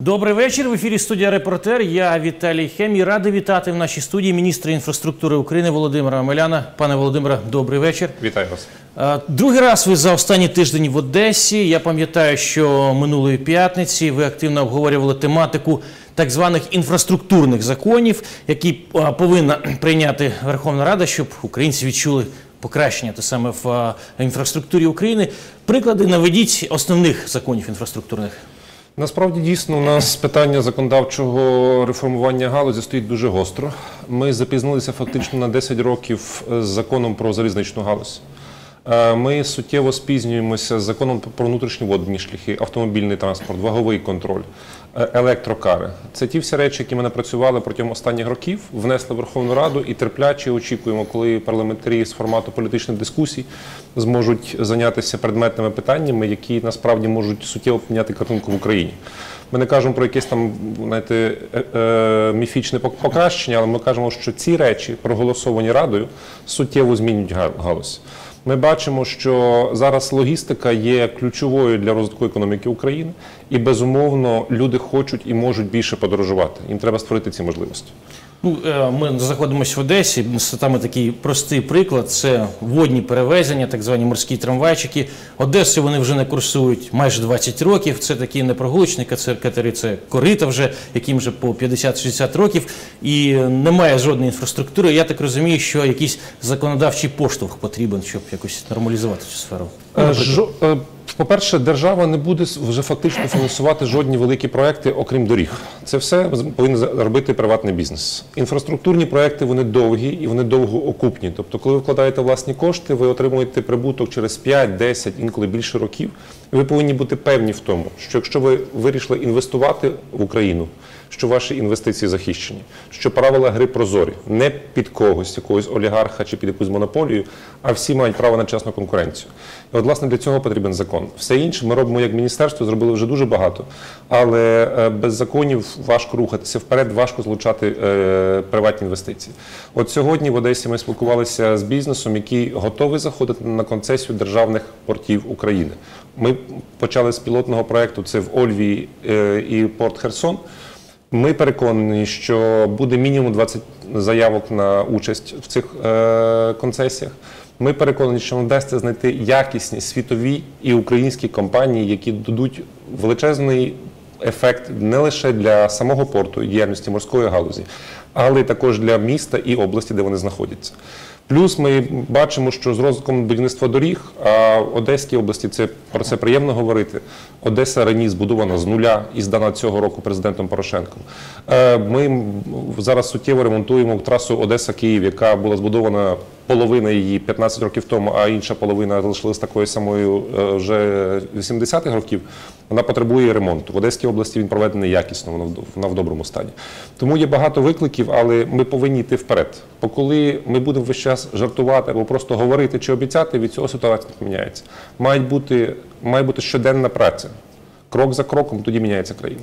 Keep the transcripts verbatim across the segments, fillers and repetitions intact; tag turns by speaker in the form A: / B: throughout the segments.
A: Добрий вечір. В ефірі студія «Репортер». Я Віталій Хемій. Радий вітати в нашій студії міністра інфраструктури України Володимира Омеляна. Пане Володимире, добрий вечір.
B: Вітаю вас.
A: Другий раз ви за останній тиждень в Одесі. Я пам'ятаю, що минулої п'ятниці ви активно обговорювали тематику так званих інфраструктурних законів, які повинна прийняти Верховна Рада, щоб українці відчули покращення те саме в інфраструктурі України. Приклади наведіть основних законів інфраструктурних.
B: Насправді, дійсно, у нас питання законодавчого реформування галузі стоїть дуже гостро. Ми запізнилися фактично на десять років з законом про залізничну галузь. Ми суттєво спізнюємося з законом про внутрішні водні шляхи, автомобільний транспорт, ваговий контроль, електрокари. Це ті всі речі, які ми напрацювали протягом останніх років, внесли в Верховну Раду і терпляче очікуємо, коли парламентарі з формату політичних дискусій зможуть зайнятися предметними питаннями, які насправді можуть суттєво поміняти картинку в Україні. Ми не кажемо про якесь там, знаєте, міфічне покращення, але ми кажемо, що ці речі, проголосовані Радою, суттєво змінюють галузь. Ми бачимо, що зараз логістика є ключовою для розвитку економіки України і, безумовно, люди хочуть і можуть більше подорожувати. Їм треба створити ці можливості.
A: Ну, ми знаходимося в Одесі, саме такий простий приклад – це водні перевезення, так звані морські трамвайчики. Одесу вони вже не курсують майже двадцять років, це такі не прогулочні катери, це корита вже, яким вже по п'ятдесят-шістдесят років, і немає жодної інфраструктури. Я так розумію, що якийсь законодавчий поштовх потрібен, щоб якось нормалізувати цю сферу.
B: По-перше, держава не буде вже фактично фінансувати жодні великі проекти, окрім доріг. Це все повинен робити приватний бізнес. Інфраструктурні проекти, вони довгі і вони довгоокупні. Тобто, коли ви вкладаєте власні кошти, ви отримуєте прибуток через п'ять, десять, інколи більше років. І ви повинні бути певні в тому, що якщо ви вирішили інвестувати в Україну, що ваші інвестиції захищені, що правила гри прозорі, не під когось, якогось олігарха чи під якусь монополію, а всі мають право на чесну конкуренцію. І от, власне, для цього потрібен закон. Все інше ми робимо як міністерство, зробили вже дуже багато, але без законів важко рухатися вперед, важко залучати е, приватні інвестиції. От сьогодні в Одесі ми спілкувалися з бізнесом, який готовий заходити на концесію державних портів України. Ми почали з пілотного проєкту, це в Ольвії е, і порт Херсон. Ми переконані, що буде мінімум двадцять заявок на участь в цих е, концесіях. Ми переконані, що нам вдасться знайти якісні світові і українські компанії, які дадуть величезний ефект не лише для самого порту і діяльності морської галузі, але також для міста і області, де вони знаходяться. Плюс ми бачимо, що з розвитком будівництва доріг, а в Одеській області це, про це приємно говорити, Одеса раніше збудована з нуля і здана цього року президентом Порошенком. Ми зараз суттєво ремонтуємо трасу Одеса-Київ, яка була збудована половина її п'ятнадцять років тому, а інша половина залишилась такою самою вже вісімдесятих років. Вона потребує ремонту. В Одеській області він проведений якісно, вона в доброму стані. Тому є багато викликів, але ми повинні йти вперед. Бо коли ми будемо весь час жартувати або просто говорити чи обіцяти, від цього ситуація не поміняється. Має бути, має бути щоденна праця. Крок за кроком, тоді міняється країна.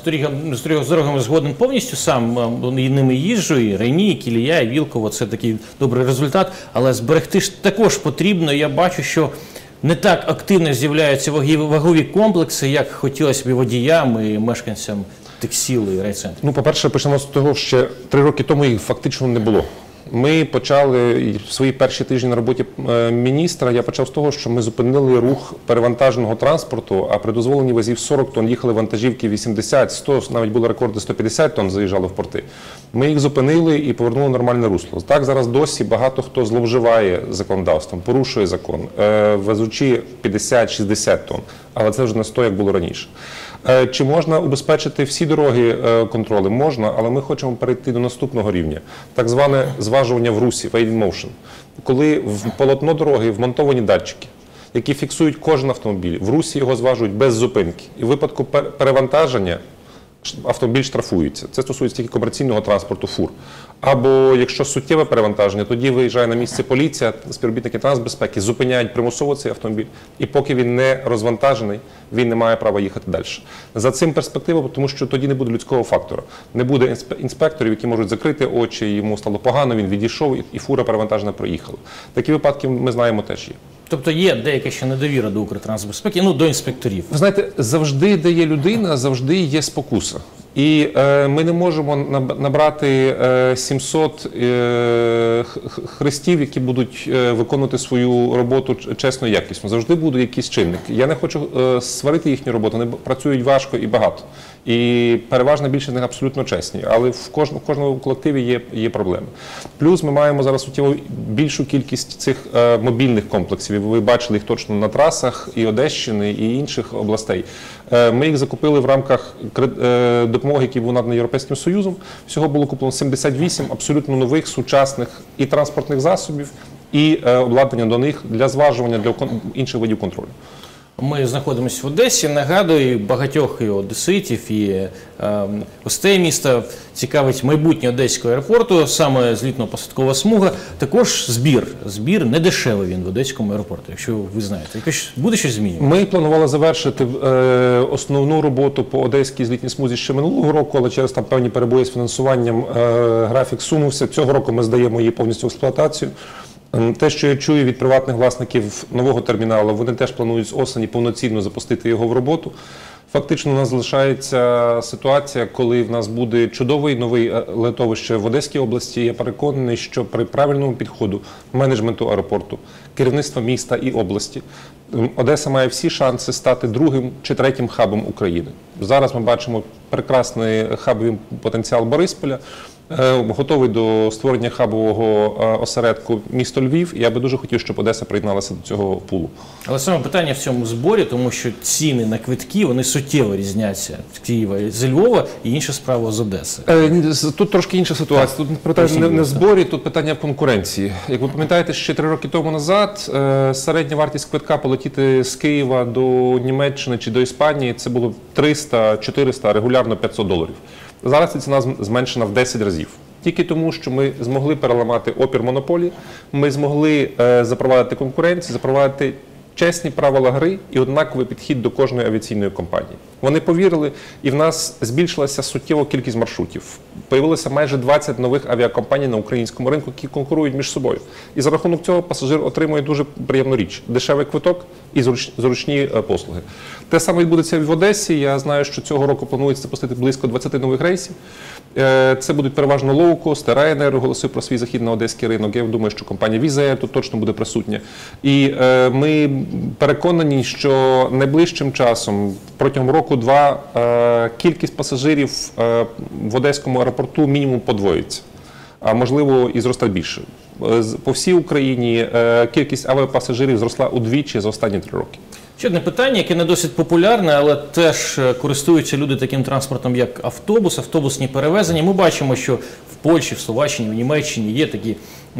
A: З дорогами згоден повністю, сам ними їжджу, і Рені, і Кілія, і Вілково – це такий добрий результат, але зберегти ж також потрібно. Я бачу, що не так активно з'являються вагові комплекси, як хотілося б і водіям, і мешканцям Текстилу і райцентру.
B: Ну, по-перше, почнемо з того, що ще три роки тому їх фактично не було. Ми почали в свої перші тижні на роботі міністра, я почав з того, що ми зупинили рух перевантаженого транспорту, а при дозволенні вазів сорок тонн їхали вантажівки вісімдесят, сто, навіть були рекорди сто п'ятдесят тонн заїжджали в порти. Ми їх зупинили і повернули в нормальне русло. Так, зараз досі багато хто зловживає законодавством, порушує закон, везучи п'ятдесят-шістдесят тонн, але це вже не сто, як було раніше. Чи можна убезпечити всі дороги контроли? Можна, але ми хочемо перейти до наступного рівня. Так зване зважування в русі, weigh in motion. Коли в полотно дороги вмонтовані датчики, які фіксують кожен автомобіль, в русі його зважують без зупинки. І в випадку перевантаження автомобіль штрафується. Це стосується тільки комерційного транспорту, фур. Або якщо суттєве перевантаження, тоді виїжджає на місце поліція, співробітники трансбезпеки, зупиняють примусово цей автомобіль. І поки він не розвантажений, він не має права їхати далі. За цим перспектива, тому що тоді не буде людського фактора. Не буде інспекторів, які можуть закрити очі, йому стало погано, він відійшов і фура перевантажена проїхала. Такі випадки ми знаємо теж є.
A: Тобто є деяка ще недовіра до Укртрансбезпеки, ну, до інспекторів.
B: Ви знаєте, завжди, де є людина, завжди є спокуса. І е, ми не можемо набрати е, сімсот е, хрестів, які будуть е, виконувати свою роботу чесно і якісно. Завжди буде якийсь чинник. Я не хочу е, сварити їхню роботу, вони працюють важко і багато. І переважна більшість з них абсолютно чесні, але в кожному, в кожному колективі є, є проблеми. Плюс ми маємо зараз суттєво більшу кількість цих е, мобільних комплексів. І ви бачили їх точно на трасах і Одещини, і інших областей. Е, ми їх закупили в рамках е, допомоги, які був наданий Європейським Союзом. Всього було куплено сімдесят вісім абсолютно нових, сучасних і транспортних засобів, і е, обладнання до них для зважування, для інших видів контролю.
A: Ми знаходимося в Одесі. Нагадую, багатьох і одеситів, і е, гостей міста цікавить майбутнє Одеського аеропорту, саме злітно-посадкова смуга. Також збір. Збір не дешевий він в Одеському аеропорту, якщо ви знаєте. Якось буде щось змінювати?
B: Ми планували завершити е, основну роботу по Одеській злітній смузі ще минулого року, але через там певні перебої з фінансуванням е, графік сунувся. Цього року ми здаємо її повністю в експлуатацію. Те, що я чую від приватних власників нового терміналу, вони теж планують з осені повноцінно запустити його в роботу. Фактично у нас залишається ситуація, коли в нас буде чудовий новий летовище в Одеській області. Я переконаний, що при правильному підходу менеджменту аеропорту, керівництва міста і області, Одеса має всі шанси стати другим чи третім хабом України. Зараз ми бачимо прекрасний хабовий потенціал Борисполя. Готовий до створення хабового осередку місто Львів. Я би дуже хотів, щоб Одеса приєдналася до цього пулу. Але
A: саме питання в цьому зборі, тому що ціни на квитки, вони суттєво різняться з Києва і з Львова, і інша справа з Одеси.
B: Тут трошки інша ситуація. Тут питання не в зборі, тут питання в конкуренції. Як ви пам'ятаєте, ще три роки тому назад середня вартість квитка полетіти з Києва до Німеччини чи до Іспанії, це було триста-чотириста, регулярно п'ятсот доларів. Зараз ця ціна зменшена в десять разів. Тільки тому, що ми змогли переламати опір монополії, ми змогли е, запровадити конкуренцію, запровадити чесні правила гри і однаковий підхід до кожної авіаційної компанії. Вони повірили, і в нас збільшилася суттєва кількість маршрутів. Появилося майже двадцять нових авіакомпаній на українському ринку, які конкурують між собою. І за рахунок цього пасажир отримує дуже приємну річ – дешевий квиток і зручні послуги. Те саме відбудеться і в Одесі. Я знаю, що цього року планується запустити близько двадцяти нових рейсів. Це будуть переважно лоукост, Ryanair оголосив про свій захід на одеський ринок. Я думаю, що компанія Wizz Air тут точно буде присутня. І ми переконані, що найближчим часом, протягом року-два, кількість пасажирів в Одеському аеропорту мінімум подвоїться, а можливо і зросте більше. По всій Україні кількість авіапасажирів зросла удвічі за останні три роки.
A: Ще одне питання, яке не досить популярне, але теж користуються люди таким транспортом, як автобус, автобусні перевезення. Ми бачимо, що в Польщі, в Словаччині, в Німеччині є такі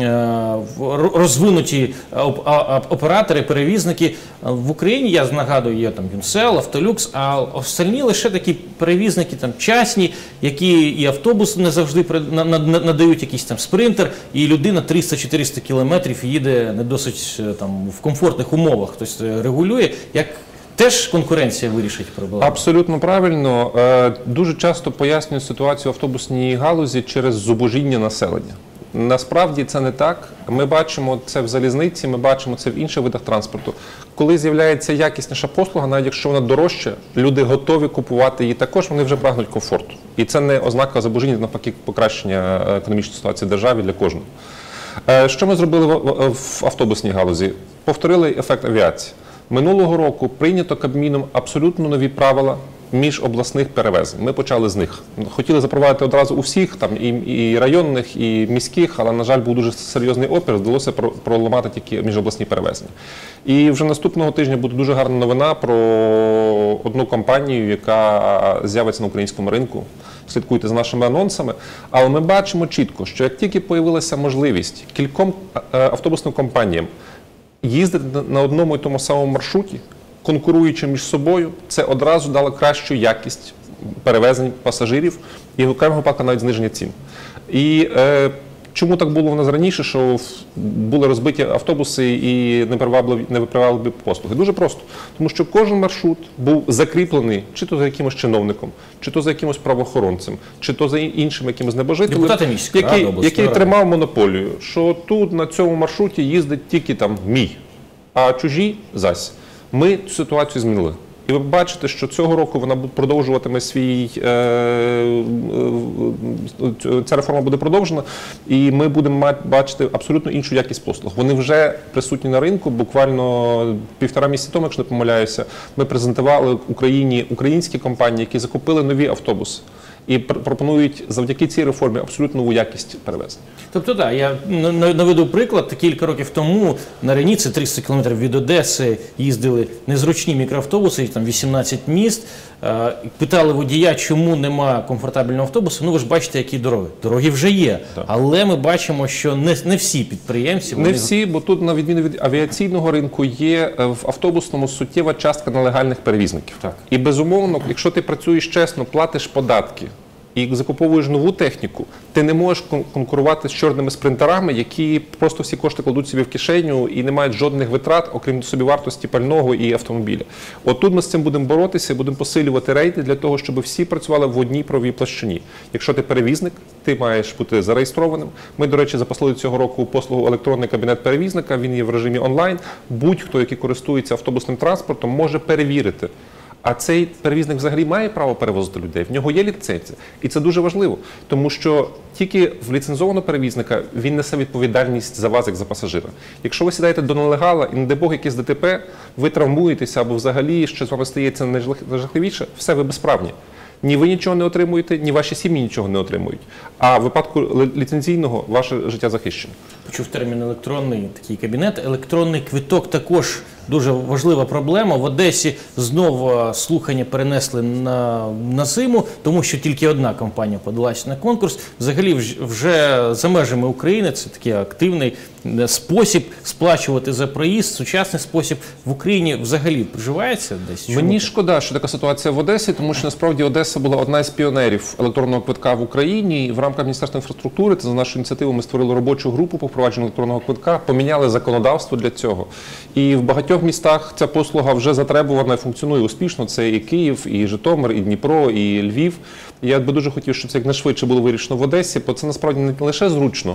A: розвинуті оператори, перевізники. В Україні, я нагадую, є там Юнсел, Автолюкс, а остальні лише такі перевізники там частні, які і автобус не завжди надають, якийсь там спринтер, і людина триста-чотириста кілометрів їде не досить там в комфортних умовах, хтось регулює. Як теж конкуренція вирішить проблему?
B: Абсолютно правильно. Дуже часто пояснюють ситуацію в автобусній галузі через зубожіння населення. Насправді це не так. Ми бачимо це в залізниці, ми бачимо це в інших видах транспорту. Коли з'являється якісніша послуга, навіть якщо вона дорожча, люди готові купувати її також, вони вже прагнуть комфорту. І це не ознака зубожіння, навпаки, покращення економічної ситуації в державі для кожного. Що ми зробили в автобусній галузі? Повторили ефект авіації. Минулого року прийнято Кабміном абсолютно нові правила міжобласних перевезень. Ми почали з них. Хотіли запровадити одразу у всіх, там, і, і районних, і міських, але, на жаль, був дуже серйозний опір, вдалося проламати тільки міжобласні перевезення. І вже наступного тижня буде дуже гарна новина про одну компанію, яка з'явиться на українському ринку. Слідкуйте за нашими анонсами. Але ми бачимо чітко, що як тільки появилася можливість кільком автобусним компаніям їздити на одному і тому самому маршруті, конкуруючи між собою, це одразу дало кращу якість перевезень пасажирів і в окремих випадках навіть зниження цін. І е, чому так було в нас раніше, що були розбиті автобуси і непривабливі послуги? Дуже просто. Тому що кожен маршрут був закріплений чи то за якимось чиновником, чи то за якимось правоохоронцем, чи то за іншим якимось небожителем, який, який тримав монополію, що тут на цьому маршруті їздить тільки там мій. а чужі зась. Ми цю ситуацію змінили. І ви бачите, що цього року вона продовжуватиме свій, е, е, ця реформа буде продовжена, і ми будемо бачити абсолютно іншу якість послуг. Вони вже присутні на ринку, буквально півтора місяці тому, якщо не помиляюся, ми презентували Україні українські компанії, які закупили нові автобуси. І пропонують завдяки цій реформі абсолютно нову якість перевезень.
A: Тобто, так, я наведу приклад. Кілька років тому на Реніці, триста кілометрів від Одеси, їздили незручні мікроавтобуси, там вісімнадцять міст. Питали водія, чому нема комфортабельного автобусу. Ну, ви ж бачите, які дороги. Дороги вже є. Так. Але ми бачимо, що не, не всі підприємці...
B: Не вони... всі, бо тут, на відміну від авіаційного ринку, є в автобусному суттєва частка нелегальних перевізників.
A: Так.
B: І, безумовно, якщо ти працюєш чесно, платиш податки, і закуповуєш нову техніку, ти не можеш конкурувати з чорними спринтерами, які просто всі кошти кладуть собі в кишеню і не мають жодних витрат, окрім собівартості пального і автомобіля. От тут ми з цим будемо боротися, будемо посилювати рейди для того, щоб всі працювали в одній правовій площині. Якщо ти перевізник, ти маєш бути зареєстрованим. Ми, до речі, запустили цього року послугу електронний кабінет перевізника, він є в режимі онлайн. Будь-хто, який користується автобусним транспортом, може перевірити, а цей перевізник взагалі має право перевозити людей, в нього є ліцензія. І це дуже важливо, тому що тільки в ліцензованого перевізника він несе відповідальність за вас, як за пасажира. Якщо ви сідаєте до нелегала і, не дай Бог, якесь ДТП, ви травмуєтеся або взагалі, що з вами стається найжахливіше, все, ви безправні. Ні ви нічого не отримуєте, ні ваші сім'ї нічого не отримують. А в випадку ліцензійного ваше життя захищено.
A: Почув термін електронний такий кабінет. Електронний квиток також дуже важлива проблема. В Одесі знову слухання перенесли на, на зиму, тому що тільки одна компанія подалася на конкурс. Взагалі вже за межами України це такий активний спосіб сплачувати за проїзд, сучасний спосіб. В Україні взагалі проживається десь? Чому?
B: Мені шкода, що така ситуація в Одесі, тому що насправді Одеса була одна з піонерів електронного квитка в Україні. І в рамках Міністерства інфраструктури, це за нашу ініціативу, ми створили робочу групу по впровадженню електронного квитка, поміняли законодавство для цього. І в багатьох містах ця послуга вже затребувана і функціонує успішно. Це і Київ, і Житомир, і Дніпро, і Львів. І я би дуже хотів, щоб це якнайшвидше було вирішено в Одесі, бо це насправді не лише зручно.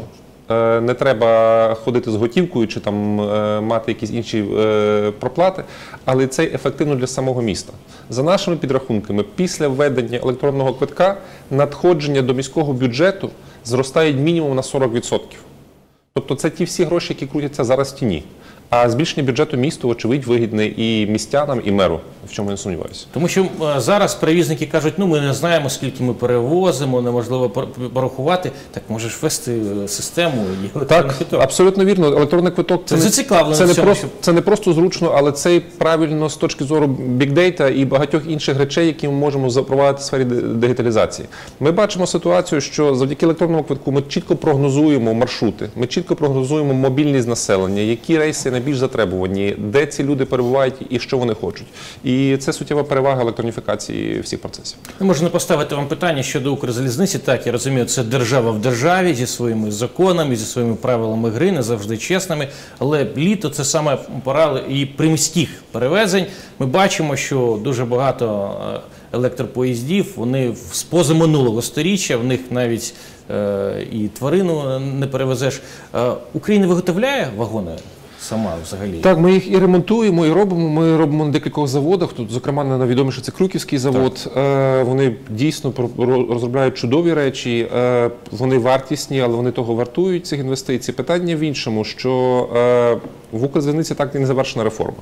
B: Не треба ходити з готівкою чи там мати якісь інші проплати, але це ефективно для самого міста. За нашими підрахунками, після введення електронного квитка надходження до міського бюджету зростають мінімум на сорок відсотків. Тобто це ті всі гроші, які крутяться зараз в тіні. А збільшення бюджету місту, очевидь, вигідне і містянам, і меру, в чому я не сумніваюся.
A: Тому що зараз перевізники кажуть, ну ми не знаємо, скільки ми перевозимо, неможливо порахувати. Так можеш ввести систему і електронний
B: Так,
A: квиток.
B: Абсолютно вірно. Електронний квиток це,
A: це,
B: не, це, не, просто, це не просто зручно, але це правильно з точки зору бікдейта і багатьох інших речей, які ми можемо запровадити в сфері дигіталізації. Ми бачимо ситуацію, що завдяки електронному квитку ми чітко прогнозуємо маршрути, ми чітко прогнозуємо мобільність населення, які рейси найбільш затребувані, де ці люди перебувають і що вони хочуть. І це суттєва перевага електроніфікації всіх процесів.
A: Можна поставити вам питання щодо Укрзалізниці. Так, я розумію, це держава в державі зі своїми законами, зі своїми правилами гри, не завжди чесними. Але літо – це саме пора і приміських перевезень. Ми бачимо, що дуже багато електропоїздів, вони з позаминулого сторіччя, в них навіть е, і тварину не перевезеш. Е, Україна виготовляє вагони? Сама взагалі? Так,
B: ми їх і ремонтуємо, і робимо. Ми робимо на декількох заводах. Тут, зокрема, найвідоміше це Крюківський завод. Е, вони дійсно розробляють чудові речі. Е, вони вартісні, але вони того вартують, цих інвестицій. Питання в іншому, що е, в Укрзалізниці так і не завершена реформа.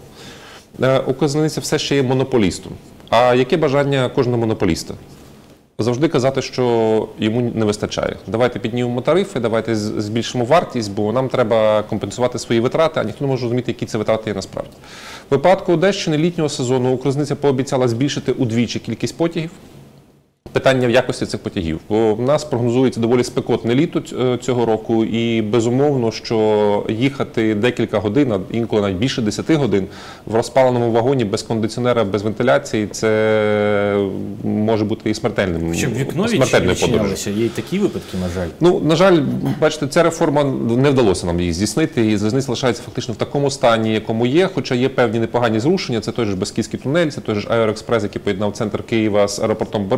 B: Е, Укрзалізниця все ще є монополістом. А яке бажання кожного монополіста? Завжди казати, що йому не вистачає. Давайте піднімемо тарифи, давайте збільшимо вартість, бо нам треба компенсувати свої витрати, а ніхто не може розуміти, які це витрати є насправді. В випадку Одещини літнього сезону Укрзалізниця пообіцяла збільшити удвічі кількість потягів. Питання в якості цих потягів. Бо в нас прогнозується доволі спекотне літо цього року і безумовно, що їхати декілька годин, інколи навіть більше десяти годин в розпаленому вагоні без кондиціонера, без вентиляції, це може бути і смертельним.
A: Щоб вікно відчинялося, є і такі випадки, на жаль.
B: Ну, на жаль, бачите, ця реформа не вдалося нам її здійснити, і залізниця лишається фактично в такому стані, якому є, хоча є певні непогані зрушення, це той же Бескідський тунель, це той же Аероекспрес, який поєднав центр Києва з аеропортом Бориспіль,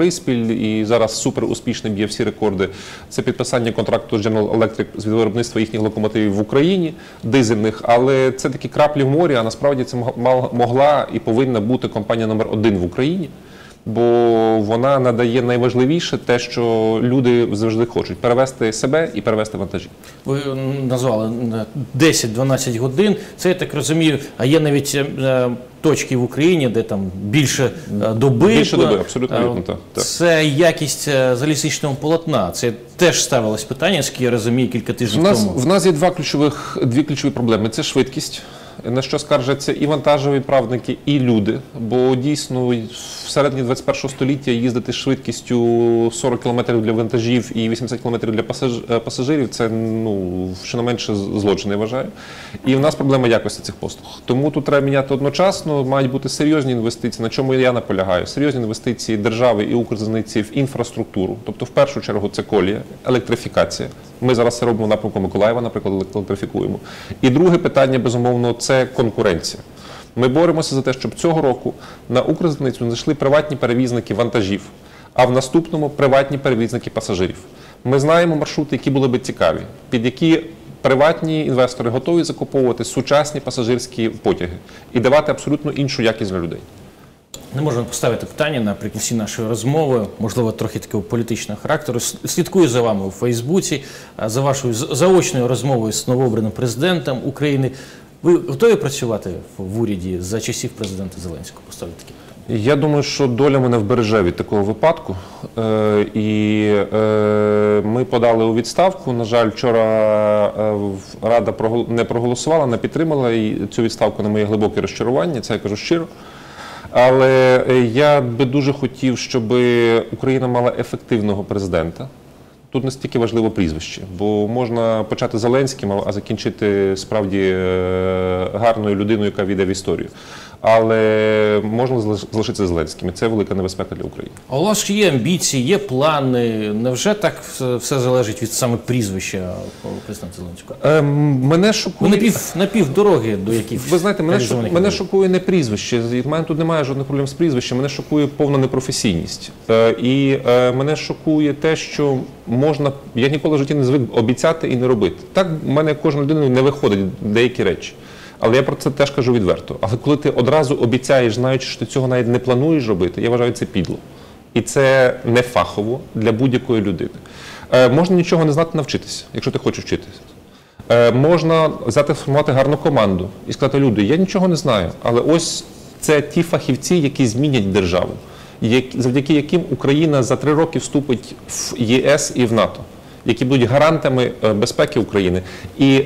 B: і зараз супер успішний, б'є всі рекорди. Це підписання контракту з General Electric з виробництва їхніх локомотивів в Україні, дизельних, але це такі краплі в морі, а насправді це могла і повинна бути компанія номер один в Україні. Бо вона надає найважливіше те, що люди завжди хочуть – перевезти себе і перевезти вантажі.
A: Ви назвали десять-дванадцять годин. Це, я так розумію, а є навіть е, точки в Україні, де там більше е, доби.
B: Більше доби, абсолютно вірно, так, так.
A: Це якість е, залізничного полотна. Це теж ставилось питання, скільки я розумію, кілька тижнів
B: в нас,
A: тому.
B: В нас є два ключових, дві ключові проблеми – це швидкість, на що скаржаться і вантажові відправники, і люди. Бо дійсно в середині двадцять першого століття їздити з швидкістю сорок кілометрів для вантажів і вісімдесят кілометрів для пасажирів – це, ну, щонайменше злочин, я вважаю. І в нас проблема якості цих послуг. Тому тут треба міняти одночасно, мають бути серйозні інвестиції, на чому я наполягаю. Серйозні інвестиції держави і Укрзалізниці в інфраструктуру. Тобто, в першу чергу, це колія, електрифікація. Ми зараз це робимо в напрямку Миколаєва, наприклад, електрифікуємо. І друге питання, безумовно, це конкуренція. Ми боремося за те, щоб цього року на Укрзалізницю зайшли приватні перевізники вантажів, а в наступному приватні перевізники пасажирів. Ми знаємо маршрути, які були би цікаві, під які приватні інвестори готові закуповувати сучасні пасажирські потяги і давати абсолютно іншу якість для людей.
A: Не можна поставити питання наприкінці нашої розмови, можливо, трохи такого політичного характеру. Слідкую за вами у Фейсбуці, за вашою заочною розмовою з новообраним президентом України. Ви готові працювати в уряді за часів президента Зеленського? Поставлю такі питання.
B: Я думаю, що доля мене вбереже від такого випадку. Е, і е, ми подали у відставку. На жаль, вчора е, Рада не проголосувала, не підтримала і цю відставку, на моє глибоке розчарування, це я кажу щиро. Але я би дуже хотів, щоб Україна мала ефективного президента. Тут не стільки важливо прізвище, бо можна почати Зеленським, а закінчити справді гарною людиною, яка війде в історію. Але можна залишитися Зеленським, і це велика небезпека для України.
A: А у вас є амбіції, є плани? Невже так все залежить від саме прізвища президента Зеленського?
B: Ем, мене шокує...
A: Ви напів, напів дороги до яких...
B: Ви знаєте, мене, шок... мене шокує не прізвище. У мене тут немає жодних проблем з прізвищем. Мене шокує повна непрофесійність. Е, і е, мене шокує те, що можна... Я ніколи в житті не звик обіцяти і не робити. Так в мене кожна людина не виходить деякі речі. Але я про це теж кажу відверто. Але коли ти одразу обіцяєш, знаючи, що ти цього навіть не плануєш робити, я вважаю, це підло. І це не фахово для будь-якої людини. Е, можна нічого не знати, навчитися, якщо ти хочеш вчитися. Е, можна взяти, сформувати гарну команду і сказати, люди, я нічого не знаю, але ось це ті фахівці, які змінять державу, які, завдяки яким Україна за три роки вступить в ЄС і в НАТО, які будуть гарантами безпеки України і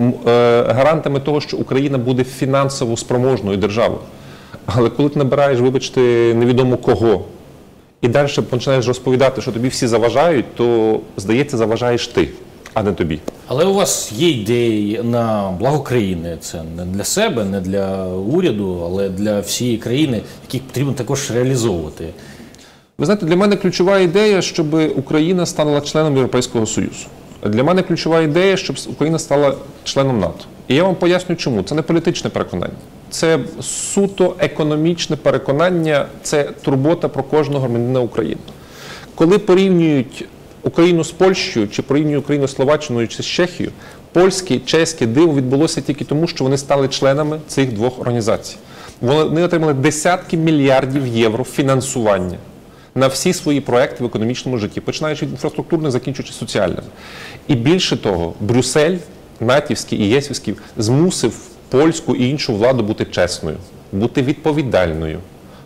B: е, гарантами того, що Україна буде фінансово спроможною державою. Але коли ти набираєш, вибачте, невідомо кого, і далі починаєш розповідати, що тобі всі заважають, то, здається, заважаєш ти, а не тобі.
A: Але у вас є ідеї на благо країни. Це не для себе, не для уряду, але для всієї країни, які потрібно також реалізовувати.
B: Ви знаєте, для мене ключова ідея, щоб Україна стала членом Європейського Союзу. Для мене ключова ідея, щоб Україна стала членом НАТО. І я вам поясню чому. Це не політичне переконання. Це суто економічне переконання, це турбота про кожного громадянина України. Коли порівнюють Україну з Польщею, чи порівнюють Україну з Словаччиною, чи з Чехією, польське, чеське диво відбулося тільки тому, що вони стали членами цих двох організацій. Вони отримали десятки мільярдів євро фінансування на всі свої проекти в економічному житті, починаючи від інфраструктурних, закінчуючи соціальними. І більше того, Брюссель, натівський і єсівський, змусив польську і іншу владу бути чесною, бути відповідальною,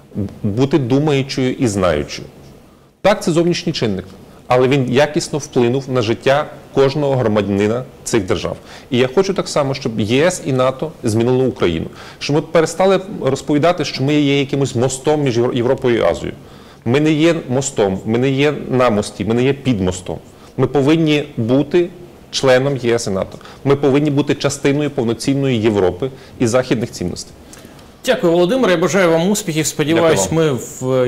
B: бути думаючою і знаючою. Так, це зовнішній чинник, але він якісно вплинув на життя кожного громадянина цих держав. І я хочу так само, щоб ЄС і НАТО змінили Україну. Щоб ми перестали розповідати, що ми є якимось мостом між Європою і Азією. Ми не є мостом, ми не є на мості, ми не є під мостом. Ми повинні бути членом ЄС і НАТО. Ми повинні бути частиною повноцінної Європи і західних цінностей.
A: Дякую, Володимире. Я бажаю вам успіхів. Сподіваюсь, ми в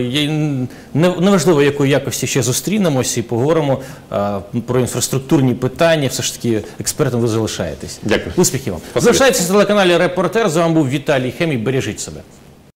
A: неважливо якої якості ще зустрінемось і поговоримо а, про інфраструктурні питання. Все ж таки експертом ви залишаєтесь.
B: Дякую.
A: Успіхів вам. Залишайтеся на телеканалі «Репортер». З вами був Віталій Хемій. Бережіть себе.